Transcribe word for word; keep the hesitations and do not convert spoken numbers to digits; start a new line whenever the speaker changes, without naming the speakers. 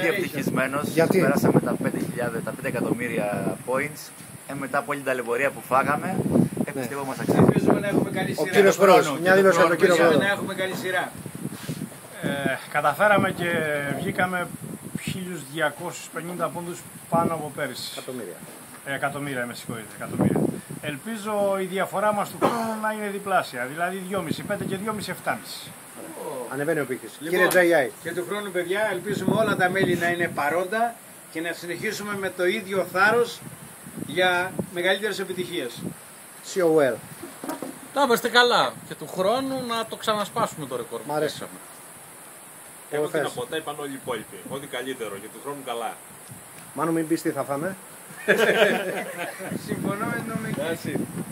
πολύ ευτυχισμένος.
Γιατί?
Πέρασαμε τα πέντε χιλιάδες, τα πέντε εκατομμύρια points. Ε, μετά από όλη την ταλαιπωρία που φάγαμε, ε, πιστεύω μας αξίζει.
Ελπίζουμε να έχουμε καλή
Ο
σειρά.
κύριος Πρόεδρος, μια δήλωση από τον κύριο
Ελπίζουμε
Πρόεδρο.
να έχουμε καλή σειρά.
Ε, καταφέραμε και βγήκαμε χίλιους διακόσιους πενήντα πόντους πάνω από πέρυσι.
Εκατομμύρια.
Ε, εκατομμύρια, με συγχωρείτε, εκατομμύρια. Ελπίζω η διαφορά μας του χρόνου να είναι διπλάσια, δηλαδή δυόμισι, πέντε και δυόμισι, επτάμισι.
Ανεβαίνει ο πύχης.
Λοιπόν,
Κύριε τζέι άι.
και του χρόνου, παιδιά, ελπίζουμε όλα τα μέλη να είναι παρόντα και να συνεχίσουμε με το ίδιο θάρρος για μεγαλύτερες επιτυχίες.
σι ο ελ.
Να είμαστε καλά και του χρόνου να το ξανασπάσουμε το ρεκόρ.
Μ' αρέσει.
Πέσαμε.
Εγώ τι να
θες.
πω, τα είπαν όλοι οι υπόλοιποι. Ό,τι καλύτερο και του χρόνου καλά.
Μάνο, μην πεις τι θα φάμε.
Συμφωνώ με τον Μίκη.
Έτσι.